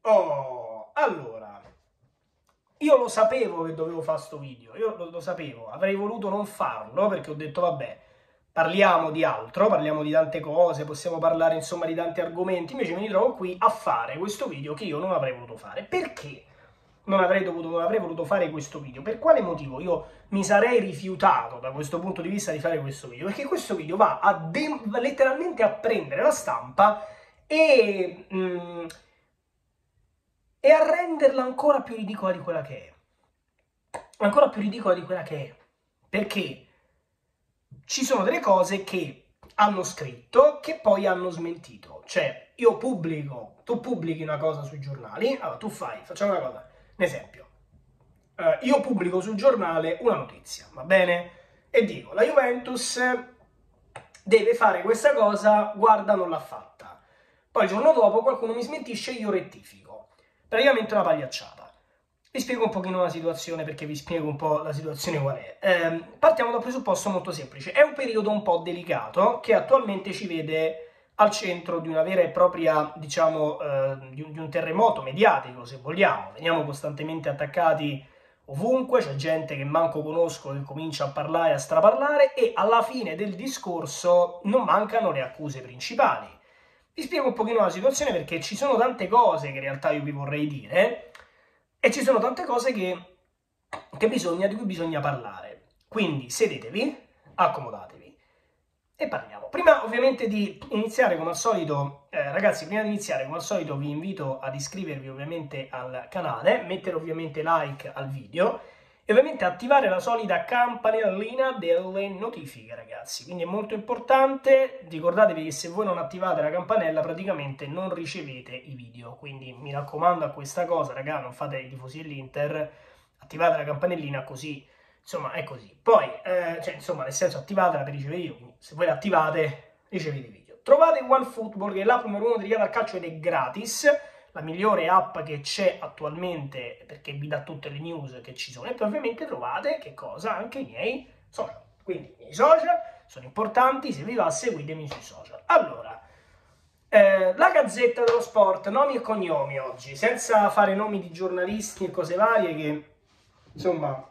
Oh, allora, io lo sapevo che dovevo fare sto video, io lo sapevo, avrei voluto non farlo perché ho detto vabbè, parliamo di altro, parliamo di tante cose, possiamo parlare insomma di tanti argomenti, invece mi ritrovo qui a fare questo video che io non avrei voluto fare. Perché non avrei voluto fare questo video? Per quale motivo io mi sarei rifiutato da questo punto di vista di fare questo video? Perché questo video va letteralmente a prendere la stampa e a renderla ancora più ridicola di quella che è. Ancora più ridicola di quella che è. Perché ci sono delle cose che hanno scritto che poi hanno smentito. Cioè, io pubblico, tu pubblichi una cosa sui giornali, allora facciamo una cosa, un esempio. Io pubblico sul giornale una notizia, va bene? E dico, la Juventus deve fare questa cosa, guarda, non l'ha fatta. Poi il giorno dopo qualcuno mi smentisce e io rettifico. Praticamente una pagliacciata. Vi spiego un pochino la situazione, perché vi spiego un po' la situazione qual è. Partiamo da un presupposto molto semplice. È un periodo un po' delicato che attualmente ci vede al centro di una vera e propria, diciamo, di un terremoto mediatico, se vogliamo. Veniamo costantemente attaccati ovunque, c'è gente che manco conosco che comincia a parlare, a straparlare, e alla fine del discorso non mancano le accuse principali. Vi spiego un pochino la situazione perché ci sono tante cose che in realtà io vi vorrei dire e ci sono tante cose di cui bisogna parlare. Quindi sedetevi, accomodatevi e parliamo. Prima ovviamente di iniziare come al solito, ragazzi, prima di iniziare come al solito vi invito ad iscrivervi ovviamente al canale, mettere ovviamente like al video e ovviamente attivare la solita campanellina delle notifiche, ragazzi. Quindi è molto importante, ricordatevi che se voi non attivate la campanella praticamente non ricevete i video, quindi mi raccomando a questa cosa, raga, non fate i tifosi dell'Inter, attivate la campanellina così, insomma è così. Poi, cioè insomma nel senso attivatela per ricevere i video, quindi se voi la attivate ricevete i video. Trovate OneFootball, che è l'app numero 1 dedicata al calcio ed è gratis, la migliore app che c'è attualmente perché vi dà tutte le news che ci sono, e poi ovviamente trovate che cosa? Anche i miei social. Quindi i miei social sono importanti, se vi va seguitemi sui social. Allora, la Gazzetta dello Sport, nomi e cognomi oggi, senza fare nomi di giornalisti e cose varie che, insomma,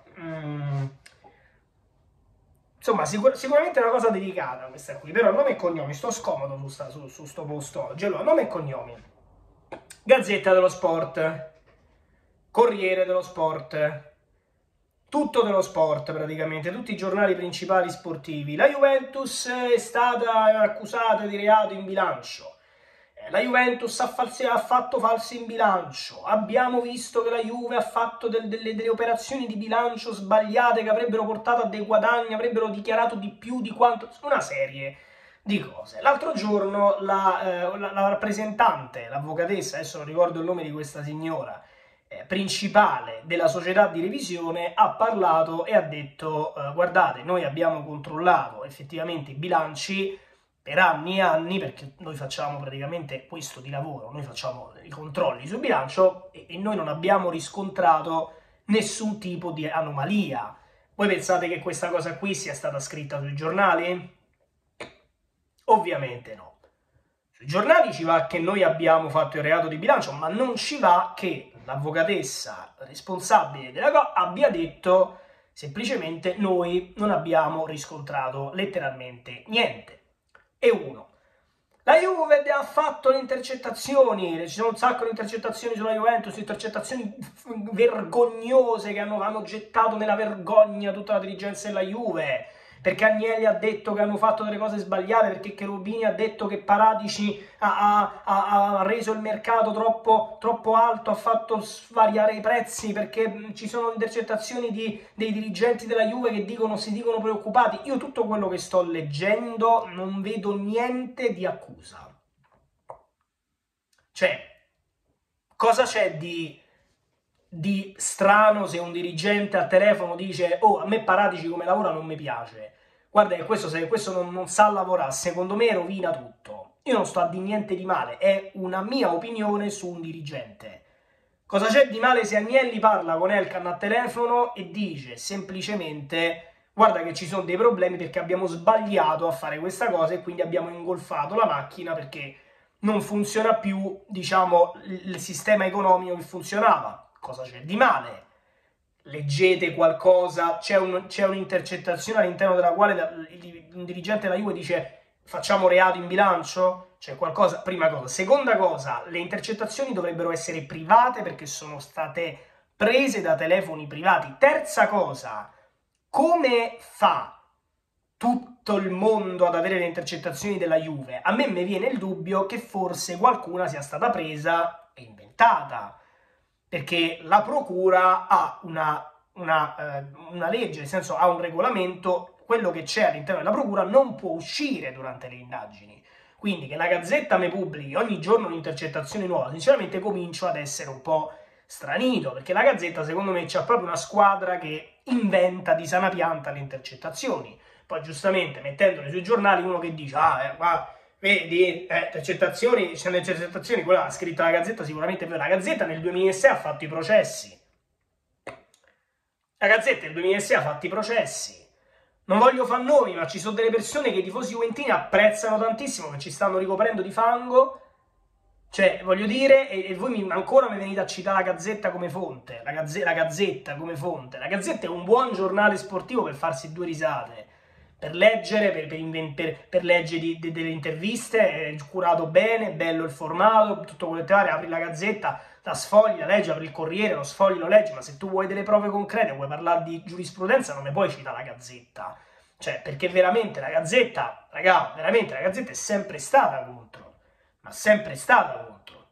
sicuramente è una cosa delicata questa qui, però nome e cognomi, sto scomodo su sto posto oggi. Allora, nome e cognomi. Gazzetta dello Sport, Corriere dello Sport, tutto dello sport praticamente, tutti i giornali principali sportivi. La Juventus è stata accusata di reato in bilancio. La Juventus ha fatto falso in bilancio. Abbiamo visto che la Juve ha fatto delle operazioni di bilancio sbagliate che avrebbero portato a dei guadagni, avrebbero dichiarato di più di quanto... Una serie di cose. L'altro giorno la rappresentante, l'avvocatessa, adesso non ricordo il nome di questa signora, principale della società di revisione, ha parlato e ha detto guardate, noi abbiamo controllato effettivamente i bilanci per anni e anni, perché noi facciamo praticamente questo di lavoro, noi facciamo i controlli sul bilancio e noi non abbiamo riscontrato nessun tipo di anomalia. Voi pensate che questa cosa qui sia stata scritta sui giornali? Ovviamente no. Sui giornali ci va che noi abbiamo fatto il reato di bilancio, ma non ci va che l'avvocatessa responsabile della cosa abbia detto semplicemente noi non abbiamo riscontrato letteralmente niente. E uno. La Juve ha fatto le intercettazioni, ci sono un sacco di intercettazioni sulla Juventus, intercettazioni vergognose che hanno gettato nella vergogna tutta la dirigenza della Juve, perché Agnelli ha detto che hanno fatto delle cose sbagliate, perché Cherubini ha detto che Paratici ha reso il mercato troppo alto, ha fatto svariare i prezzi, perché ci sono intercettazioni dei dirigenti della Juve che si dicono preoccupati. Io tutto quello che sto leggendo non vedo niente di accusa. Cioè, cosa c'è di strano se un dirigente al telefono dice oh, a me Paratici come lavora non mi piace? Guarda che questo non sa lavorare, secondo me rovina tutto. Io non sto a dire niente di male, è una mia opinione su un dirigente. Cosa c'è di male se Agnelli parla con Elkann al telefono e dice semplicemente guarda che ci sono dei problemi perché abbiamo sbagliato a fare questa cosa e quindi abbiamo ingolfato la macchina perché non funziona più, diciamo, il sistema economico che funzionava. Cosa c'è di male? Leggete qualcosa, c'è un'intercettazione all'interno della quale un dirigente della Juve dice facciamo reato in bilancio? C'è qualcosa? Prima cosa. Seconda cosa, le intercettazioni dovrebbero essere private perché sono state prese da telefoni privati. Terza cosa, come fa tutto il mondo ad avere le intercettazioni della Juve? A me mi viene il dubbio che forse qualcuna sia stata presa e inventata, perché la procura ha una legge, nel senso ha un regolamento, quello che c'è all'interno della procura non può uscire durante le indagini. Quindi che la Gazzetta mi pubblichi ogni giorno un'intercettazione nuova, sinceramente comincio ad essere un po' stranito, perché la Gazzetta secondo me c'ha proprio una squadra che inventa di sana pianta le intercettazioni. Poi giustamente mettendole sui giornali uno che dice vedi, intercettazioni, c'è intercettazioni, quella ha scritta la Gazzetta sicuramente, la Gazzetta nel 2006 ha fatto i processi. La Gazzetta nel 2006 ha fatto i processi. Non voglio far nomi, ma ci sono delle persone che i tifosi juventini apprezzano tantissimo, che ci stanno ricoprendo di fango. Cioè, voglio dire, e voi ancora mi venite a citare la Gazzetta come fonte. La Gazzetta come fonte. La Gazzetta è un buon giornale sportivo per farsi due risate. Per leggere, per leggere delle interviste, è curato bene, bello il formato, tutto quello che ti pare, apri la Gazzetta, la sfogli, la leggi, apri il Corriere, lo sfogli, lo leggi, ma se tu vuoi delle prove concrete, vuoi parlare di giurisprudenza, non mi puoi citare la Gazzetta. Cioè, perché veramente la Gazzetta, raga, veramente la Gazzetta è sempre stata contro, ma sempre stata contro.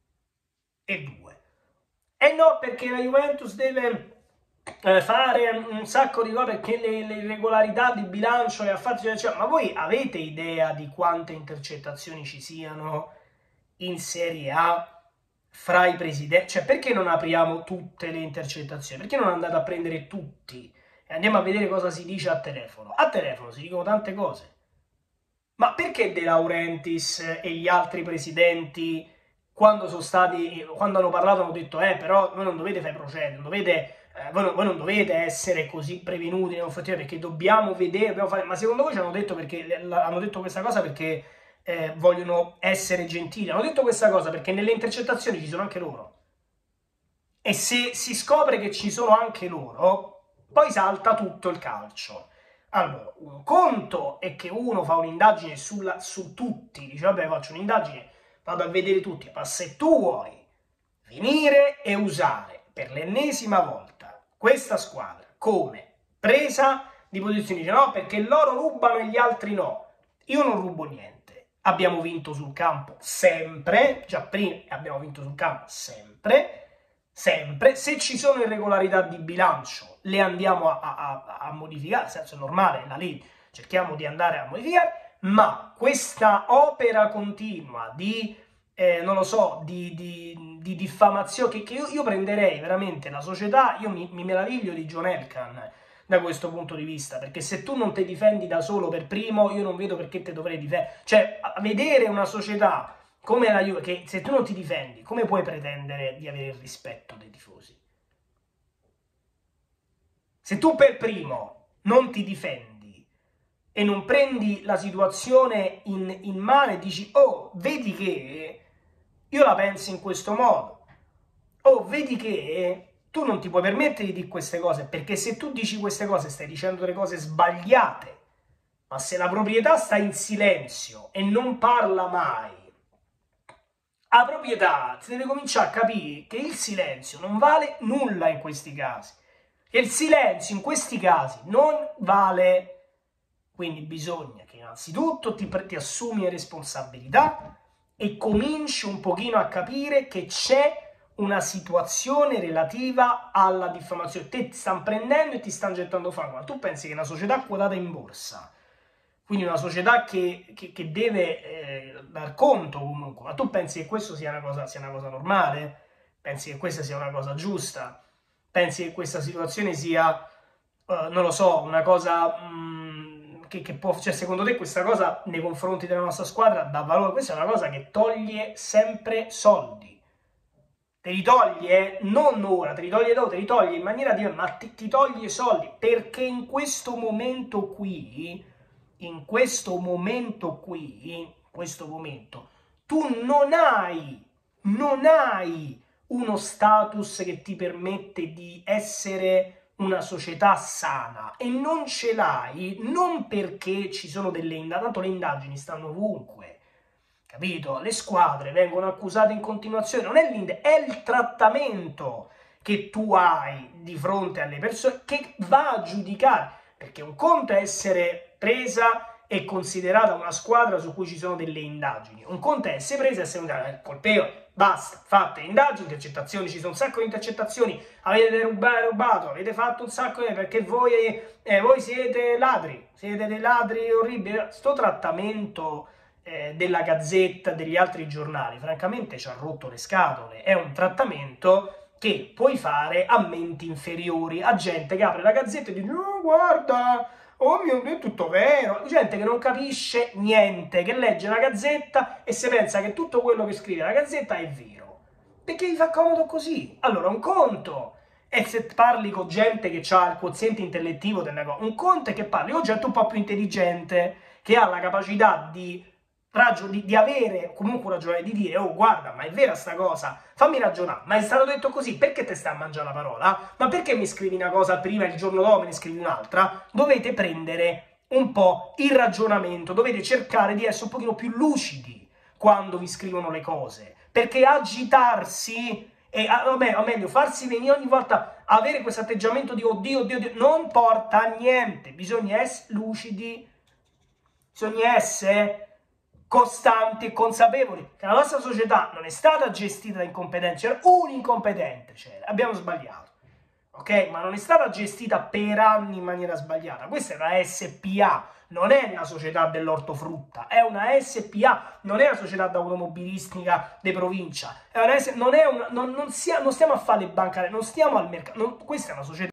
E due. E no, perché la Juventus deve fare un sacco di cose, perché le irregolarità di bilancio e affari, ma voi avete idea di quante intercettazioni ci siano in Serie A fra i presidenti? Cioè, perché non apriamo tutte le intercettazioni? Perché non andate a prendere tutti e andiamo a vedere cosa si dice a telefono? A telefono si dicono tante cose. Ma perché De Laurentiis e gli altri presidenti, quando hanno parlato, hanno detto però voi non dovete fare procedere, non dovete voi non dovete essere così prevenuti nei confronti, perché dobbiamo vedere, dobbiamo fare. Ma secondo voi ci hanno detto questa cosa perché vogliono essere gentili? Hanno detto questa cosa perché nelle intercettazioni ci sono anche loro. E se si scopre che ci sono anche loro, poi salta tutto il calcio. Allora, un conto è che uno fa un'indagine su tutti, dice vabbè faccio un'indagine, vado a vedere tutti, ma se tu vuoi venire e usare per l'ennesima volta questa squadra come presa di posizioni, dice no perché loro rubano e gli altri no, io non rubo niente, abbiamo vinto sul campo sempre, già prima abbiamo vinto sul campo sempre, se ci sono irregolarità di bilancio le andiamo a modificare, nel senso è normale, la legge, cerchiamo di andare a modificare, ma questa opera continua di non lo so, di diffamazione, che io prenderei veramente la società, io mi meraviglio di John Elkann da questo punto di vista, perché se tu non ti difendi da solo per primo, io non vedo perché te dovrei difendere. Cioè, a vedere una società come la Juve, che se tu non ti difendi, come puoi pretendere di avere il rispetto dei tifosi? Se tu per primo non ti difendi e non prendi la situazione in mano e dici, oh, vedi che io la penso in questo modo, oh, vedi che tu non ti puoi permettere di dire queste cose, perché se tu dici queste cose stai dicendo delle cose sbagliate, ma se la proprietà sta in silenzio e non parla mai, la proprietà si deve cominciare a capire che il silenzio non vale nulla in questi casi, che il silenzio in questi casi non vale, quindi bisogna che innanzitutto ti assumi le responsabilità e cominci un pochino a capire che c'è una situazione relativa alla diffamazione. Te ti stanno prendendo e ti stanno gettando fango, ma tu pensi che una società quotata in borsa, quindi una società che deve dar conto comunque, ma tu pensi che questo sia una cosa normale? Pensi che questa sia una cosa giusta? Pensi che questa situazione sia, non lo so, una cosa che può, cioè secondo te questa cosa nei confronti della nostra squadra dà valore? Questa è una cosa che toglie sempre soldi. Te li toglie, non ora, te li toglie dopo, te li toglie in maniera diversa, ma ti toglie soldi, perché in questo momento qui, tu non hai uno status che ti permette di essere una società sana, e non ce l'hai non perché ci sono delle indagini, tanto le indagini stanno ovunque, capito? Le squadre vengono accusate in continuazione, non è è il trattamento che tu hai di fronte alle persone che va a giudicare, perché un conto è essere presa e considerata una squadra su cui ci sono delle indagini, un conto è essere presa e essere colpevole, basta, fatte indagini, intercettazioni, ci sono un sacco di intercettazioni, avete rubato, avete fatto un sacco di... perché voi siete ladri, siete dei ladri orribili. Sto trattamento della Gazzetta, degli altri giornali, francamente ci ha rotto le scatole, è un trattamento che puoi fare a menti inferiori, a gente che apre la Gazzetta e dice oh, guarda, oh mio Dio, è tutto vero, gente che non capisce niente, che legge la Gazzetta e si pensa che tutto quello che scrive la Gazzetta è vero, perché gli fa comodo così. Allora un conto è se parli con gente che ha il quoziente intellettivo del negozio, un conto è che parli con gente un po' più intelligente, che ha la capacità di avere comunque un ragione, di dire oh guarda, ma è vera sta cosa, fammi ragionare, ma è stato detto così, perché te stai a mangiare la parola? Ma perché mi scrivi una cosa prima e il giorno dopo me ne scrivi un'altra? Dovete prendere un po' il ragionamento, dovete cercare di essere un pochino più lucidi quando vi scrivono le cose, perché agitarsi o meglio farsi venire ogni volta, avere questo atteggiamento di oddio, non porta a niente. Bisogna essere lucidi, bisogna essere costanti e consapevoli che la nostra società non è stata gestita da incompetenti, c'era un incompetente, abbiamo sbagliato, ok? Ma non è stata gestita per anni in maniera sbagliata. Questa è una SPA, non è una società dell'ortofrutta, è una SPA, non è una società d'automobilistica di provincia, non stiamo a fare le bancarie, non stiamo al mercato, questa è una società